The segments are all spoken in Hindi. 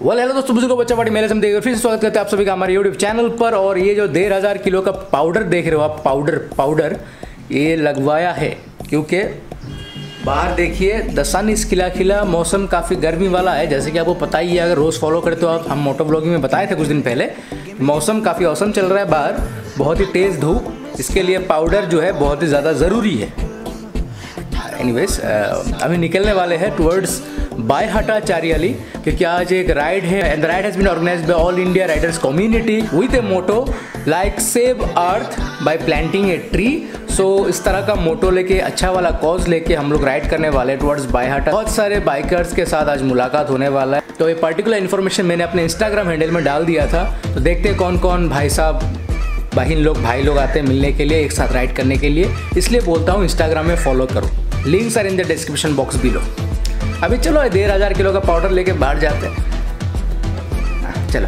हेलो दोस्तों, बुजुर्गों बच्चा पार्टी मेरे से देखिए फिर से स्वागत करते हैं आप सभी का हमारे यूट्यूब चैनल पर। और ये जो 1500 किलो का पाउडर देख रहे हो आप, पाउडर ये लगवाया है क्योंकि बाहर देखिए द सन इज खिला, मौसम काफ़ी गर्मी वाला है। जैसे कि आपको पता ही है, अगर रोज़ फॉलो करते हो आप, हम मोटो ब्लॉगिंग में बताए थे कुछ दिन पहले, मौसम काफ़ी औसम चल रहा है बाहर, बहुत ही तेज़ धूप, इसके लिए पाउडर जो है बहुत ही ज़्यादा ज़रूरी है। एनीवेज अभी निकलने वाले हैं टुवर्ड्स बायहाटा चारियाली, क्योंकि आज एक राइड है and the ride has been organised by all India riders community with a motto like save earth by planting a tree. So इस तरह का मोटो लेके, अच्छा वाला कॉज लेके हम लोग राइड करने वाले हैं टुवर्ड्स बायहाटा। बहुत सारे बाइकर्स के साथ आज मुलाकात होने वाला है, तो ये पर्टिकुलर इन्फॉर्मेशन मैंने अपने इंस्टाग्राम हैंडल में डाल दिया था। तो देखते हैं कौन कौन भाई साहब भाई लोग आते हैं मिलने के लिए, एक साथ राइड करने के लिए। इसलिए बोलता हूँ इंस्टाग्राम में फॉलो करो, links are in the description box below. अभी चलो 1500 किलो का पाउडर लेके बाहर जाते हैं, चलो।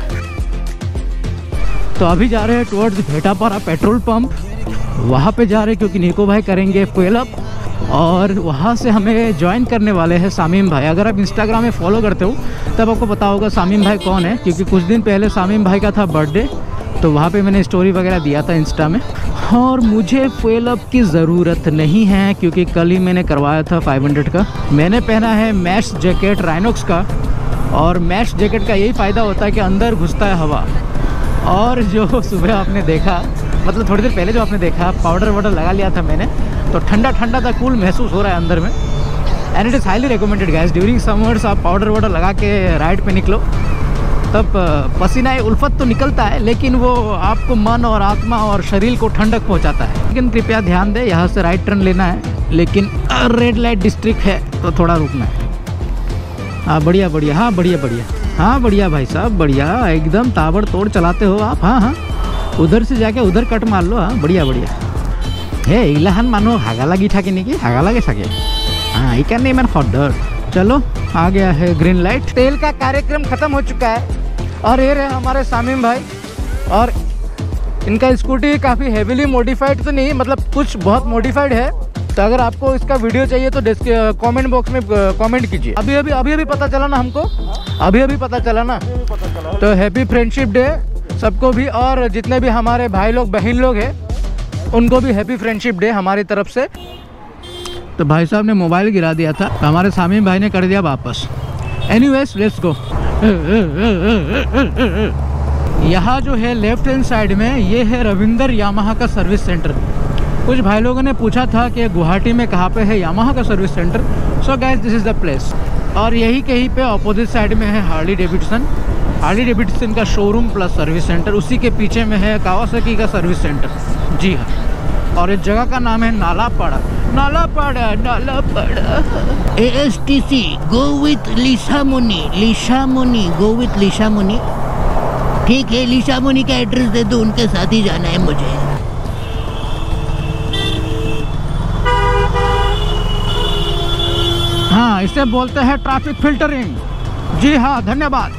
तो अभी जा रहे हैं टुवर्ड्स भेटापारा पेट्रोल पंप, वहाँ पे जा रहे हैं क्योंकि निको भाई करेंगे फुएल अप और वहाँ से हमें ज्वाइन करने वाले हैं सामीम भाई। अगर आप इंस्टाग्राम में फॉलो करते हो तब आपको पता होगा सामीम भाई कौन है, क्योंकि कुछ दिन पहले सामीम भाई का था बर्थडे, तो वहाँ पे मैंने स्टोरी वगैरह दिया था इंस्टा में। और मुझे फुएल अप की ज़रूरत नहीं है क्योंकि कल ही मैंने करवाया था 500 का। मैंने पहना है मैश जैकेट राइनॉक्स का, और मैश जैकेट का यही फ़ायदा होता है कि अंदर घुसता है हवा। और जो सुबह आपने देखा, मतलब थोड़ी देर पहले जो आपने देखा, पाउडर वाउडर लगा लिया था मैंने, तो ठंडा सा कूल महसूस हो रहा है अंदर में। And it is highly recommended guys, during summers आप पाउडर वाउडर लगा के राइड पे निकलो, तब पसीना उल्फत तो निकलता है, लेकिन वो आपको मन और आत्मा और शरीर को ठंडक पहुंचाता है। लेकिन कृपया ध्यान दें, यहाँ से राइट टर्न लेना है, लेकिन रेड लाइट डिस्ट्रिक्ट है तो थोड़ा रुकना है। हाँ बढ़िया, हाँ बढ़िया भाई साहब, बढ़िया एकदम ताबड़तोड़ चलाते हो आप। हाँ उधर से जाके उधर कट मार लो। हाँ बढ़िया हे इलाहान मानो हागा लगी था कि नहीं, कि हागा लगे सके। हाँ ये नहीं मैंने हॉडर। चलो आ गया है ग्रीन लाइट। तेल का कार्यक्रम खत्म हो चुका है और ये रहे हमारे सामीम भाई, और इनका स्कूटी काफ़ी हेवीली मॉडिफाइड तो नहीं, मतलब कुछ बहुत मॉडिफाइड है। तो अगर आपको इसका वीडियो चाहिए तो कमेंट बॉक्स में कमेंट कीजिए। अभी पता चला ना हमको, अभी पता चला ना। तो हैप्पी फ्रेंडशिप डे सबको भी, और जितने भी हमारे भाई लोग बहन लोग हैं उनको भी हैप्पी फ्रेंडशिप डे हमारी तरफ से। तो भाई साहब ने मोबाइल गिरा दिया था, तो हमारे सामीम भाई ने कर दिया वापस। Anyways let's go. यहाँ जो है लेफ्ट हैंड साइड में, ये है रविंदर यामाहा का सर्विस सेंटर। कुछ भाई लोगों ने पूछा था कि गुवाहाटी में कहाँ पे है यामाहा का service centre. So guys this is the place. और यही कहीं पे अपोजिट साइड में है हार्ली डेविडसन का शोरूम प्लस सर्विस सेंटर। उसी के पीछे में है कावासाकी का सर्विस सेंटर। जी हाँ, और इस जगह का नाम है Nalapara. ASTC go with Lisha Muni, go with Lisha Muni. ठीक है, लिशा मुनी का एड्रेस दे दो, उनके साथ ही जाना है मुझे। हाँ, इसे बोलते हैं ट्रैफिक फिल्टरिंग। जी हाँ, धन्यवाद।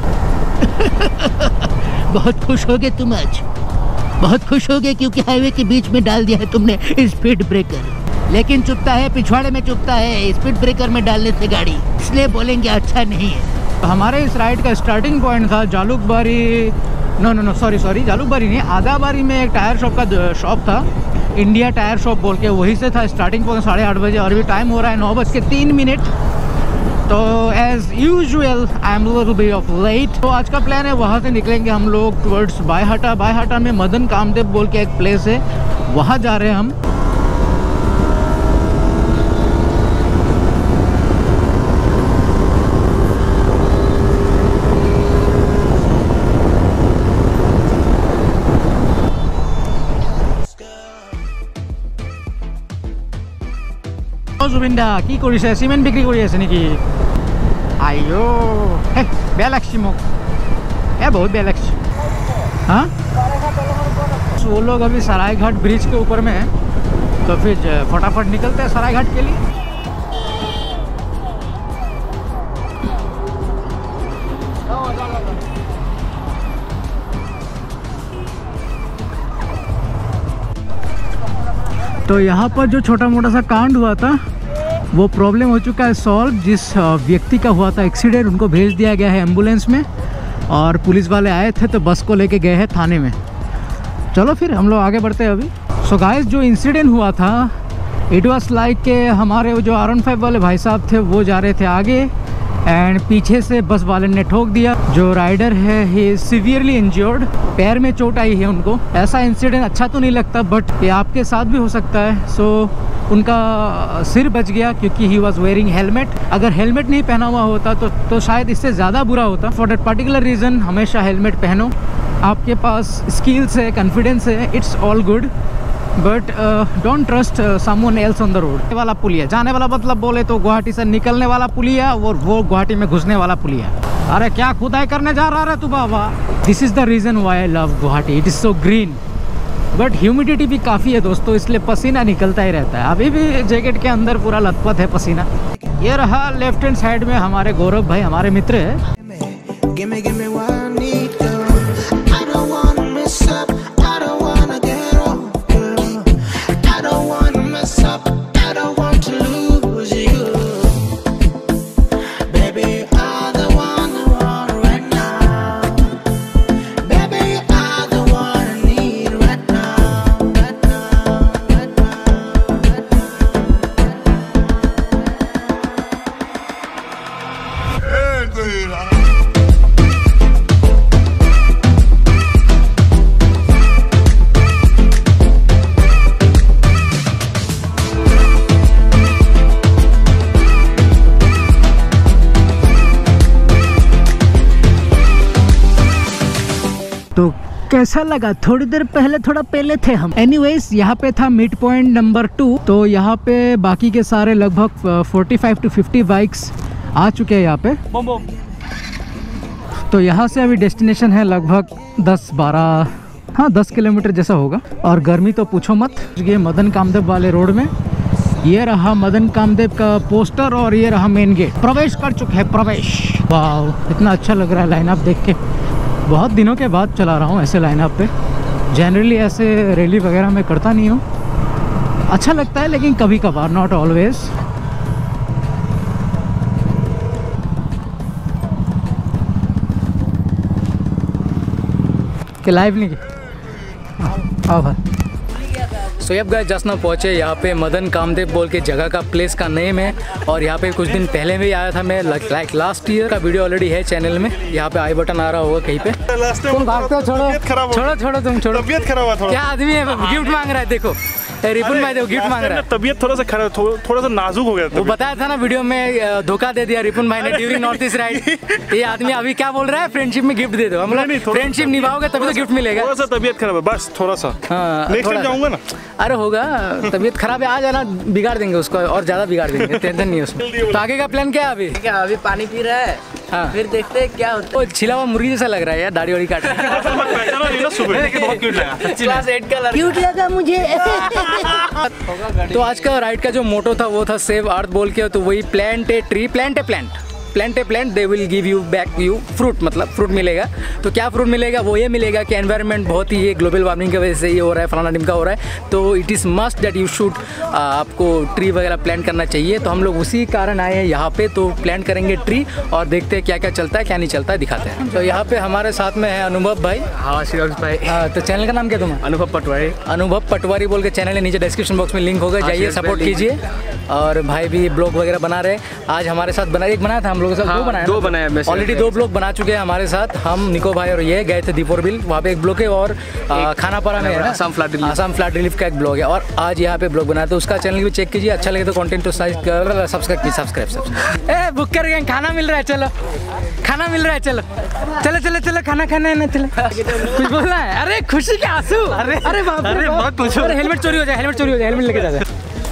बहुत खुश हो गए तुम आज, बहुत खुश हो गए क्योंकि हाईवे के बीच में डाल दिया है तुमने स्पीड ब्रेकर। लेकिन चुपता है, पिछवाड़े में चुपता है स्पीड ब्रेकर में डालने से गाड़ी, इसलिए बोलेंगे अच्छा नहीं है। तो हमारे इस राइड का स्टार्टिंग पॉइंट था जालुकबारी, सॉरी जालुकबारी नहीं, आदाबारी में एक टायर शॉप का शॉप था, इंडिया टायर शॉप बोल के, वहीं से था स्टार्टिंग पॉइंट 8:30 बजे। और अभी टाइम हो रहा है 9:03। तो as usual I am little bit of late. तो आज का प्लान है, वहाँ से निकलेंगे हम लोग टुवर्ड्स बायहाटा में मदन कामदेव बोल के एक प्लेस है, वहाँ जा रहे हैं हम। জুবিনদা কি কৰিছে, চিমেণ্ট বিক্ৰী কৰি আছে নেকি? আইও বেয়া লাগছে মোক, बहुत बेया लगছে। हाँ, वो लोग अभी सरायघाट ब्रिज के ऊपर में है, तो फिर फटाफट निकलते हैं सरायघाट के लिए। तो यहाँ पर जो छोटा मोटा सा कांड हुआ था वो प्रॉब्लम हो चुका है सॉल्व। जिस व्यक्ति का हुआ था एक्सीडेंट, उनको भेज दिया गया है एम्बुलेंस में और पुलिस वाले आए थे तो बस को लेके गए हैं थाने में। चलो फिर हम लोग आगे बढ़ते हैं अभी। सो गाइस, जो इंसिडेंट हुआ था इट वाज लाइक के हमारे जो R15 वाले भाई साहब थे वो जा रहे थे आगे एंड पीछे से बस वाले ने ठोक दिया। जो राइडर है ही इज सीवियरली इंजर्ड, पैर में चोट आई है उनको। ऐसा इंसिडेंट अच्छा तो नहीं लगता बट ये आपके साथ भी हो सकता है। सो उनका सिर बच गया क्योंकि ही वॉज वेयरिंग हेलमेट। अगर हेलमेट नहीं पहना हुआ होता तो शायद इससे ज़्यादा बुरा होता। फॉर दैट पर्टिकुलर रीज़न हमेशा हेलमेट पहनो। आपके पास स्किल्स है, कॉन्फिडेंस है, it's all good but don't trust someone else on the road. वाला पुलिया जाने वाला मतलब बोले तो गुवाहाटी से निकलने वाला पुलिया और वो गुवाहाटी में घुसने वाला पुलिया। अरे क्या खुदाई करने जा रहा है तू बाबा। This is the reason why I love Guwahati, it is so green but humidity भी काफ़ी है दोस्तों, इसलिए पसीना निकलता ही रहता है। अभी भी जैकेट के अंदर पूरा लथपथ है पसीना। ये रहा लेफ्ट हैंड साइड में हमारे गौरव भाई, हमारे मित्र है। तो कैसा लगा? थोड़ी देर पहले थोड़ा पहले थे हम। एनीवेज, यहाँ पे था मिड पॉइंट नंबर 2। तो यहाँ पे बाकी के सारे लगभग 45 to 50 बाइक्स आ चुके हैं यहाँ पे। तो यहाँ से अभी डेस्टिनेशन है लगभग 10 किलोमीटर जैसा होगा। और गर्मी तो पूछो मत। ये मदन कामदेव वाले रोड में ये रहा मदन कामदेव का पोस्टर और ये रहा मेन गेट। प्रवेश कर चुके हैं, प्रवेश। वाह, इतना अच्छा लग रहा है लाइनअप देख के। बहुत दिनों के बाद चला रहा हूँ ऐसे लाइनअप पे। जनरली ऐसे रैली वगैरह मैं करता नहीं हूँ। अच्छा लगता है लेकिन कभी कभार, नॉट ऑलवेज। कि लाइव नहीं की आओ भाई। सो अब गाइस जस्ट ना पहुँचे यहाँ पे मदन कामदेव बोल के जगह का प्लेस का नेम है। और यहाँ पे कुछ दिन पहले भी आया था मैं, लाइक लास्ट ईयर का वीडियो ऑलरेडी है चैनल में। यहाँ पे आई बटन आ रहा होगा कहीं पे। तुम भागते हो, छोड़ो तुम छोड़ो। तबियत खराब हुआ, क्या आदमी है, गिफ्ट मांग रहा है। देखो रिपुन भाई देखो गिफ्ट मांग रहा है। तबियत थोड़ा सा खराब, थोड़ा सा नाजुक हो गया। वो बताया था ना वीडियो में, धोखा दे दिया रिपुन भाई ने ड्यूरिंग नॉर्थ ईस्ट राइड। ये आदमी अभी क्या बोल रहा है, फ्रेंडशिप में गिफ्ट दे दो। मतलब फ्रेंडशिप निभाओगे तभी तो गिफ्ट मिलेगा। थोड़ा सा तबियत खराब है बस, थोड़ा सा। नेक्स्ट टाइम जाऊंगा ना। अरे होगा, तबियत खराब है, आ जाना, बिगाड़ देंगे उसको और ज्यादा बिगाड़ देंगे, टेंशन नहीं है उसमें। तो आगे का प्लान क्या है अभी? क्या अभी पानी पी रहा है, हाँ फिर देखते हैं क्या होता है। छिला हुआ मुर्गी जैसा लग रहा है यार, दाढ़ी वाड़ी काट। क्लास 8 का लड़का क्यूट लगा मुझे। तो आज का राइड का जो मोटो था वो था सेव अर्थ बोल के। तो वही plant a tree, plant a plant, plant a plant, they will give you back you fruit. मतलब फ्रूट मिलेगा। तो क्या फ्रूट मिलेगा? वो ये मिलेगा कि एनवायरनमेंट बहुत ही ये ग्लोबल वार्मिंग की वजह से ये हो रहा है, फलाना ढिमका हो रहा है। तो it is must that you should, आपको ट्री वगैरह प्लांट करना चाहिए। तो हम लोग उसी कारण आए हैं यहाँ पे। तो प्लांट करेंगे ट्री और देखते हैं क्या क्या चलता है क्या नहीं चलता है, दिखाते हैं। तो यहाँ पे हमारे साथ में है अनुभव भाई। हाँ श्रीवंश भाई। हाँ, तो चैनल का नाम क्या तुम्हारा? अनुभव पटवारी। अनुभव पटवारी बोल के चैनल है, नीचे डिस्क्रिप्शन बॉक्स में लिंक होगा, जाइए सपोर्ट कीजिए। और भाई भी ब्लॉग वगैरह बना रहे। आज हमारे साथ एक बनाया था हम लोगों के साथ, दो बनाया ऑलरेडी 2 ब्लॉग बना चुके हैं हमारे साथ। हम निको भाई और ये गए थे दीपोर बिल, वहाँ पे एक ब्लॉग है। और खानापारा में है ना, आसाम फ्लड रिलीफ का एक ब्लॉग है। और आज यहाँ पे ब्लॉग बनाया, तो उसका चैनल भी चेक कीजिए। अच्छा लगे तो कंटेंट तो सब्सक्राइब। ए बुक कर गए, खाना मिल रहा है, चलो खाना मिल रहा है, चलो चलो चलो चलो खाना खाना है ना, चलो कुछ बोलना है। अरे खुशी के आंसू। अरे बाप रे, बहुत पूछो। हेलमेट चोरी हो जाए, हेलमेट लेके जाते।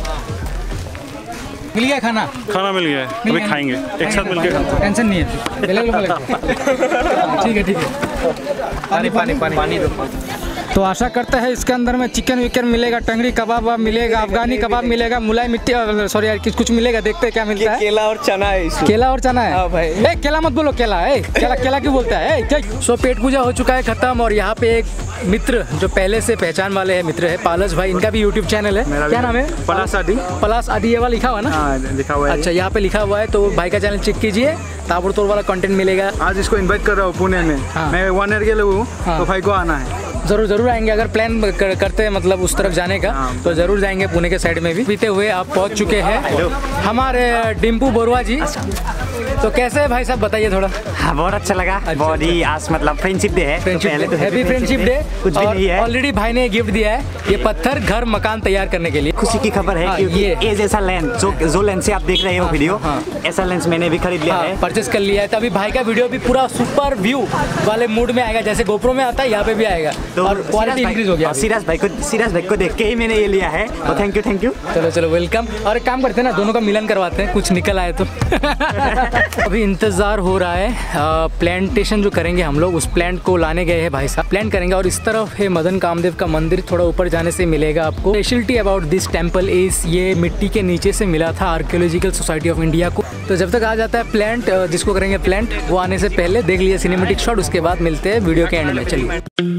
मिल गया खाना? खाना मिल गया है, अभी खाएंगे एक साथ मिलकर खाते हैं। टेंशन नहीं है, ठीक है। पानी दो। तो आशा करते हैं इसके अंदर में चिकन विकन मिलेगा, टंगड़ी कबाब मिलेगा, अफगानी कबाब मिलेगा, मुलाई मिट्टी, सॉरी यार कुछ मिलेगा, देखते हैं क्या मिलता है। केला और चना है इसमें। केला और चना है। हाँ भाई। ए केला मत बोलो, केला है, केला केला क्यों बोलता है? सो पेट पूजा हो चुका है खत्म, और यहाँ पे एक मित्र जो पहले से पहचान वाले हैं मित्र है पालस भाई, इनका भी यूट्यूब चैनल है, क्या नाम है? पलास आदि। पलास आदि ये वाला लिखा हुआ है ना? हाँ, लिखा हुआ है। अच्छा, यहाँ पे लिखा हुआ है, तो भाई का चैनल चेक कीजिए, ताबड़तोड़ वाला कंटेंट मिलेगा। आज इसको इनवाइट कर रहा हूँ पुणे में। हाँ। मैं 1 ईयर के लिए हूँ, तो भाई को आना है। जरूर जरूर आएंगे, अगर प्लान करते हैं मतलब उस तरफ जाने का, तो जरूर जाएंगे पुणे के साइड में भी। पीते हुए आप पहुंच चुके हैं हमारे डिम्पू बोरवा जी। तो कैसे है भाई साहब, बताइए थोड़ा। हाँ, बहुत अच्छा लगा। बहुत ही आज मतलब फ्रेंडशिप डे है, हैप्पी फ्रेंडशिप डे। कुछ भी नहीं है, ऑलरेडी भाई ने गिफ्ट दिया है, ये पत्थर घर मकान तैयार करने के लिए। खुशी की खबर है क्योंकि ये जैसा लेंस जो लेंस से आप देख रहे हो वीडियो, ऐसा लेंस मैंने भी खरीद लिया है, परचेस कर लिया है। तभी भाई का वीडियो भी पूरा सुपर व्यू वाले मूड में आएगा, जैसे गोप्रो में आता है यहाँ पे भी आएगा, तो और क्वालिटी इंक्रीज हो गया। सिराज भाई को देख के ही मैंने ये लिया है, तो थैंक यू। चलो वेलकम। और एक काम करते हैं ना, दोनों का मिलन करवाते हैं, कुछ निकल आए तो। अभी इंतजार हो रहा है प्लांटेशन जो करेंगे हम लोग, उस प्लांट को लाने गए हैं भाई साहब, प्लांट करेंगे। और इस तरफ है मदन कामदेव का मंदिर, थोड़ा ऊपर जाने से मिलेगा आपको। Speciality about this temple is ये मिट्टी के नीचे से मिला था आर्कियोलॉजिकल सोसाइटी ऑफ इंडिया को। तो जब तक आ जाता है प्लांट, जिसको करेंगे प्लांट, वो आने से पहले देख लीजिए सिनेमेटिक शॉट, उसके बाद मिलते हैं वीडियो के एंड में। चलिए।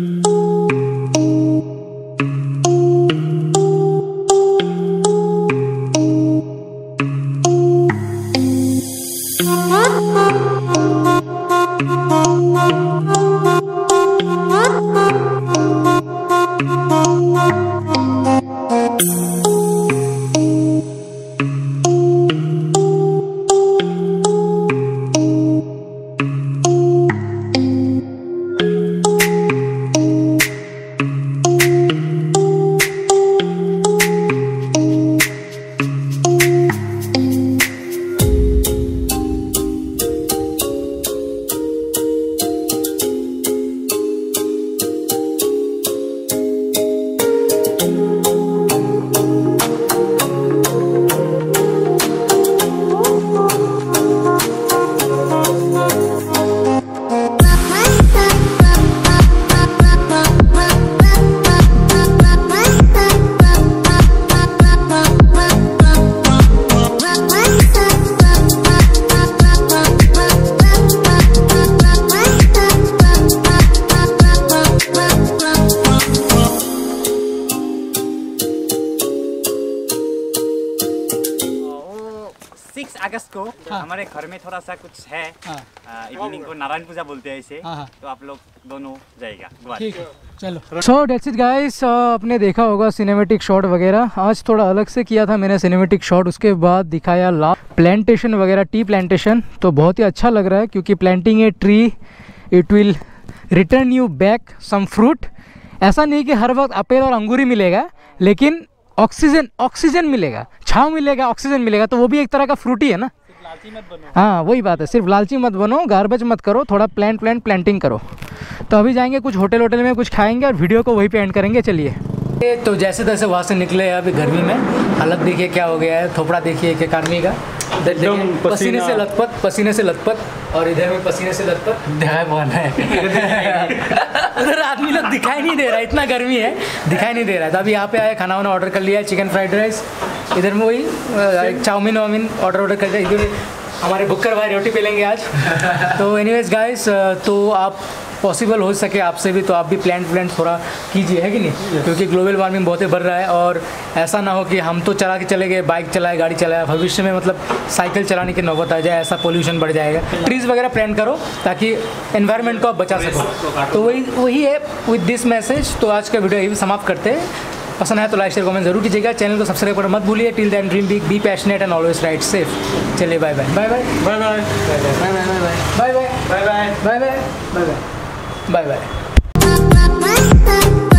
अगस्त को हमारे घर में थोड़ा सा कुछ है, इवनिंग को नारायण पूजा बोलते हैं इसे, तो आप लोग दोनों जाएगा। ठीक है, चलो। सो डेट्स इट गाइस, आपने देखा होगा सिनेमेटिक शॉट वगैरह। आज थोड़ा अलग से किया था मैंने सिनेमेटिक शॉट, उसके बाद दिखाया प्लांटेशन वगैरह, टी प्लांटेशन। तो बहुत ही अच्छा लग रहा है क्योंकि planting a tree it will return you back some fruit. ऐसा नहीं कि हर वक्त अपेल और अंगूर ही मिलेगा, लेकिन ऑक्सीजन मिलेगा, छाँव मिलेगा, ऑक्सीजन मिलेगा, तो वो भी एक तरह का फ्रूट ही है ना। हाँ वही बात है, सिर्फ लालची मत बनो, गार्बेज मत करो, थोड़ा प्लांटिंग करो। तो अभी जाएंगे कुछ होटल में कुछ खाएंगे और वीडियो को वहीं पे एंड करेंगे। चलिए। तो जैसे तैसे वहाँ से निकले हैं अभी गर्मी में, हालत देखिए क्या हो गया है, थोपड़ा देखिए एक आदमी का, पसीने से लथपथ, और इधर में पसीने से लथपथ उधर आदमी लोग दिखाई नहीं दे रहा है, इतना गर्मी है दिखाई नहीं दे रहा है। तो अभी यहाँ पे आया, खाना वाना ऑर्डर कर लिया है, चिकन फ्राइड राइस, इधर में वही चाउमीन ऑर्डर कर लिया। इधर हमारे बुक्कर भाई रोटी पेलेंगे आज। तो एनीवेज गाइस, तो आप पॉसिबल हो सके आपसे भी, तो आप भी प्लांट थोड़ा कीजिए, है कि नहीं? क्योंकि ग्लोबल वार्मिंग बहुत ही बढ़ रहा है, और ऐसा ना हो कि हम तो चला के चले गए, बाइक चलाए, गाड़ी चलाए, भविष्य में मतलब साइकिल चलाने की नौबत आ जाए, ऐसा पोल्यूशन बढ़ जाएगा। ट्रीज़ वगैरह प्लांट करो ताकि एनवायरनमेंट को आप बचा सको। तो वही है विद दिस मैसेज। तो आज का वीडियो यही समाप्त करते हैं। पसंद है तो लाइक शेयर कमेंट जरूर कीजिएगा, चैनल को सब्सक्राइब करना मत भूलिए। Till then dream big, be passionate and always ride safe. चलिए bye bye bye bye bye bye bye bye bye bye bye bye bye bye bye bye bye.